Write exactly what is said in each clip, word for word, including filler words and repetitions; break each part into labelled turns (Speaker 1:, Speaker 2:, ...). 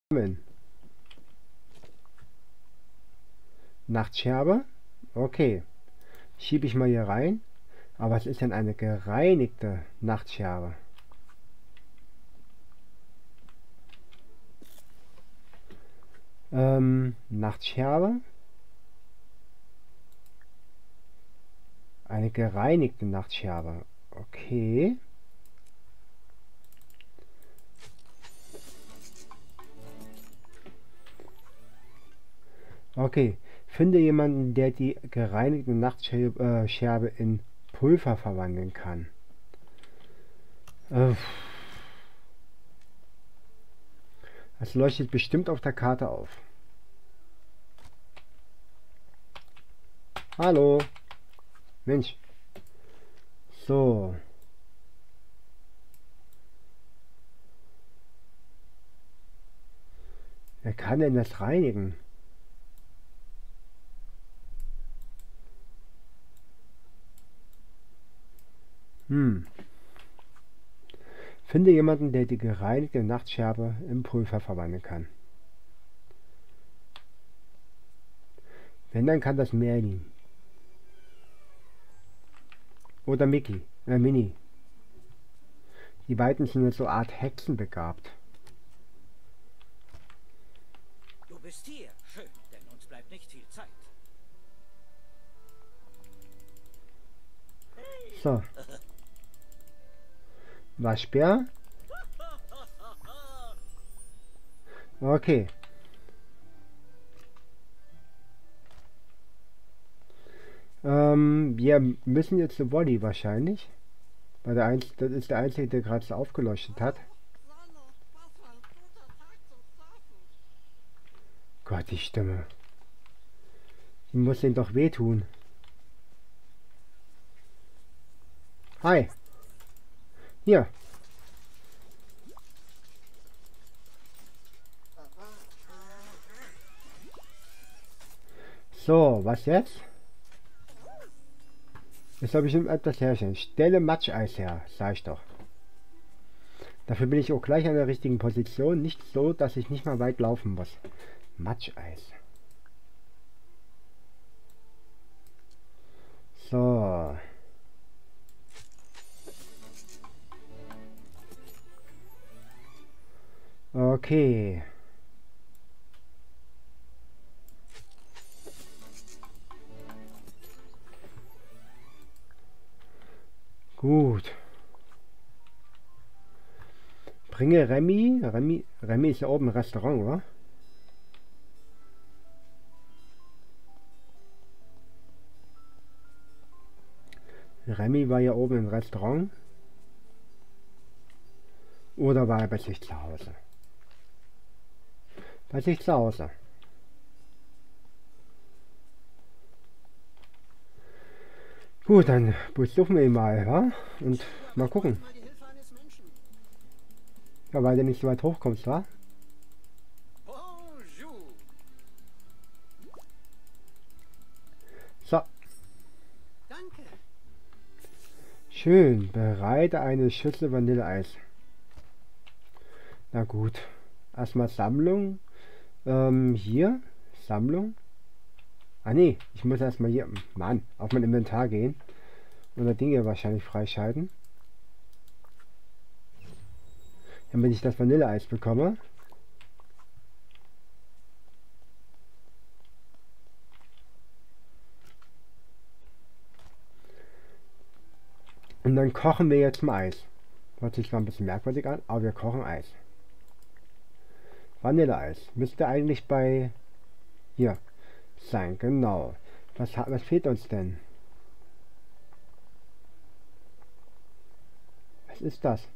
Speaker 1: Nachtscherbe. Okay. Schiebe ich mal hier rein. Aber was ist denn eine gereinigte Nachtscherbe? Ähm, Nachtscherbe. Eine gereinigte Nachtscherbe. Okay. Okay. Finde jemanden, der die gereinigte Nachtscherbe äh, in Pulver verwandeln kann. Äh, das leuchtet bestimmt auf der Karte auf. Hallo. Mensch. So. Wer kann denn das reinigen? Hm. Finde jemanden, der die gereinigte Nachtscherbe in Pulver verwandeln kann. Wenn, dann kann das Merlin. Oder Mickey, äh, Minnie. Die beiden sind so eine Art Hexen begabt.
Speaker 2: Du bist hier. Schön, denn uns bleibt nicht viel Zeit.
Speaker 1: So. Waschbär. Okay. Ähm, wir müssen jetzt zu Wally wahrscheinlich. Weil der Einz das ist der Einzige, der gerade so aufgeleuchtet hat. Gott, die Stimme. Die muss ihm doch wehtun. Hi. Hier. So, was jetzt? Jetzt habe ich etwas herstellen. Stelle Matscheis her, sag ich doch. Dafür bin ich auch gleich an der richtigen Position. Nicht so, dass ich nicht mal weit laufen muss. Matscheis. So. Okay. Gut. Bringe Remy. Remy, Remy ist ja oben im Restaurant, oder? Remy war ja oben im Restaurant. Oder war er bei sich zu Hause? Bei sich zu Hause. Gut, dann besuchen wir ihn mal, wa? Und mal gucken. Ja, weil du nicht so weit hochkommst, wa? So.
Speaker 2: Danke.
Speaker 1: Schön. Bereite eine Schüssel Vanilleeis. Na gut. Erstmal Sammlung. Ähm, hier. Sammlung. Ah nee, ich muss erstmal hier, Mann, auf mein Inventar gehen. Und Dinge wahrscheinlich freischalten. Damit ich das Vanilleeis bekomme. Und dann kochen wir jetzt mal Eis. Hört sich zwar ein bisschen merkwürdig an, aber wir kochen Eis. Vanilleeis. Müsste eigentlich bei hier sein, genau. Was, was fehlt uns denn? Was ist das?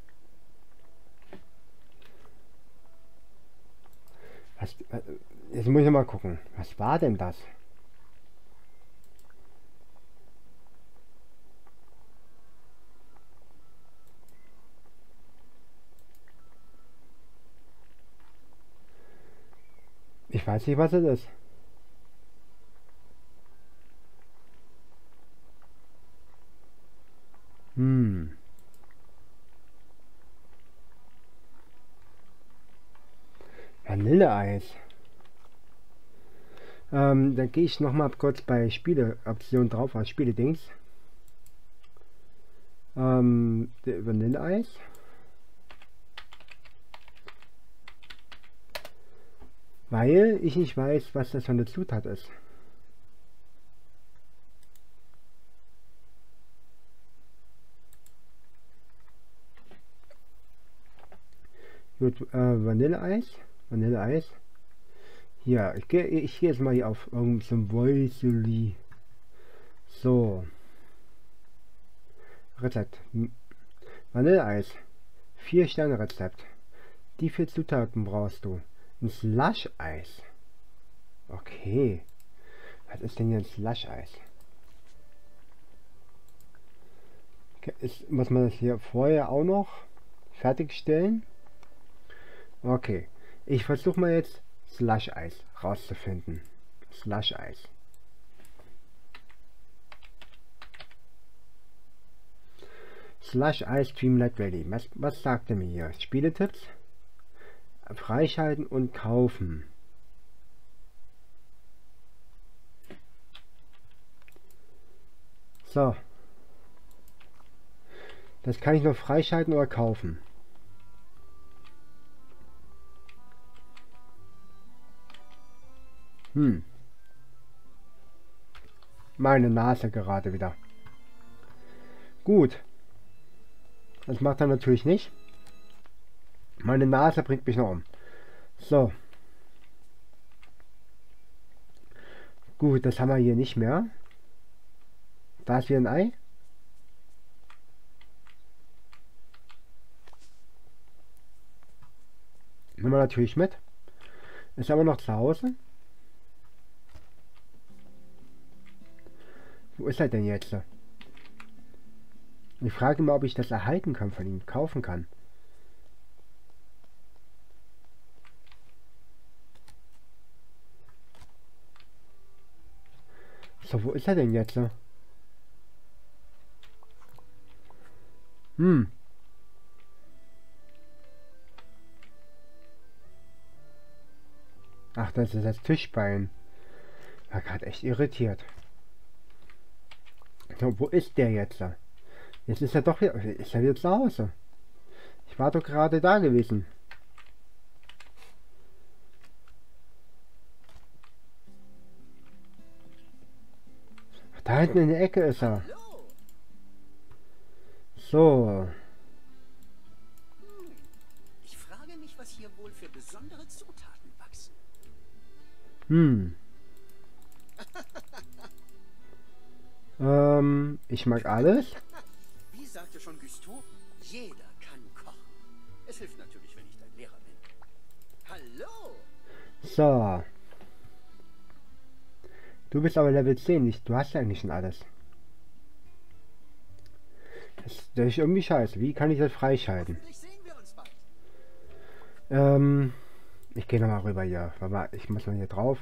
Speaker 1: Was, jetzt muss ich mal gucken. Was war denn das? Ich weiß nicht, was es ist. Hm. Vanilleeis. Ähm, dann gehe ich noch mal kurz bei Spieleoptionen drauf, als Spiele-Dings. Ähm, Vanilleeis. Weil ich nicht weiß, was das für eine Zutat ist. Gut, äh, Vanilleeis. Vanilleeis. Hier, ich gehe ich gehe jetzt mal hier auf irgendein Voicely. So. Rezept. Vanilleeis. Vier Sterne Rezept. Die vier Zutaten brauchst du. Ein Slush-Eis. Okay. Was ist denn hier ein Slush-Eis? Okay, ist, muss man das hier vorher auch noch fertigstellen? Okay. Ich versuche mal jetzt Slush-Eis rauszufinden. Slush-Eis. Slush-Eis Dreamlight Valley. Was, was sagt er mir hier? Spieletipps? Freischalten und kaufen. So. Das kann ich noch freischalten oder kaufen. Hm. Meine Nase gerade wieder. Gut. Das macht er natürlich nicht. Meine Nase bringt mich noch um. So. Gut, das haben wir hier nicht mehr. Da ist wieder ein Ei. Nehmen wir natürlich mit. Ist aber noch zu Hause. Wo ist er denn jetzt? Ich frage mal, ob ich das erhalten kann von ihm, kaufen kann. So, wo ist er denn jetzt? Hm. Ach, das ist das Tischbein. War gerade echt irritiert. So, wo ist der jetzt? Jetzt ist er doch wieder, ist er wieder zu Hause. Ich war doch gerade da gewesen. Da hinten in der Ecke ist er. So.
Speaker 2: Ich frage mich, was hier wohl für besondere Zutaten wachsen.
Speaker 1: Hm. ähm, ich mag alles.
Speaker 2: Wie sagte schon Gusteau, jeder kann kochen. Es hilft natürlich, wenn ich dein Lehrer bin. Hallo!
Speaker 1: So. Du bist aber Level zehn, nicht? Du hast ja eigentlich schon alles. Das, das ist irgendwie scheiße. Wie kann ich das freischalten?
Speaker 2: Sehen wir uns bald.
Speaker 1: Ähm, ich gehe nochmal rüber hier. Warte mal, ich muss mal hier drauf.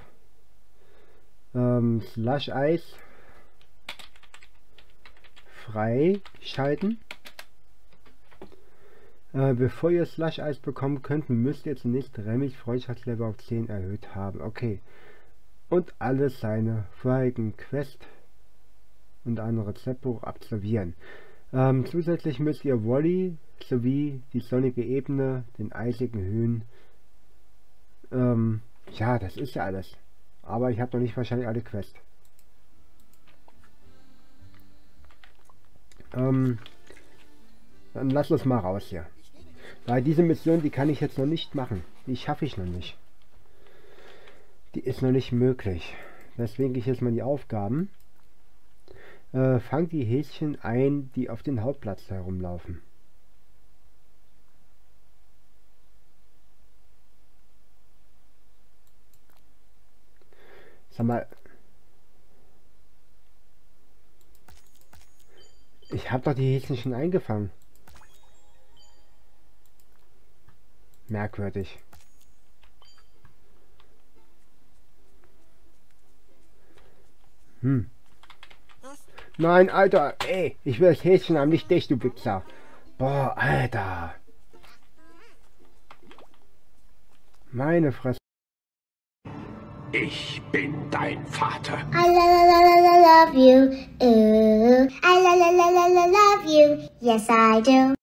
Speaker 1: Ähm, Slush-Eis freischalten. Äh, bevor ihr Slush-Eis bekommen könnt, müsst ihr zunächst Remig Freundschaftslevel auf zehn erhöht haben. Okay. Und alle seine vorherigen Quest und ein Rezeptbuch absolvieren. Ähm, zusätzlich müsst ihr Wally sowie die sonnige Ebene, den eisigen Höhen. Ähm, ja, das ist ja alles. Aber ich habe noch nicht wahrscheinlich alle Quests. Ähm, dann lass uns mal raus hier. Weil diese Mission, die kann ich jetzt noch nicht machen. Die schaffe ich noch nicht. Die ist noch nicht möglich. Deswegen gehe ich jetzt mal in die Aufgaben. Äh, fang die Häschen ein, die auf den Hauptplatz herumlaufen. Sag mal. Ich habe doch die Häschen schon eingefangen. Merkwürdig. Hm. Nein, Alter, ey, ich will das Häschen haben, nicht dich, du Wichser. Boah, Alter. Meine Fresse.
Speaker 3: Ich bin dein Vater.
Speaker 4: I la la la la la love you. Ooh. I la la la la la love you. Yes, I do.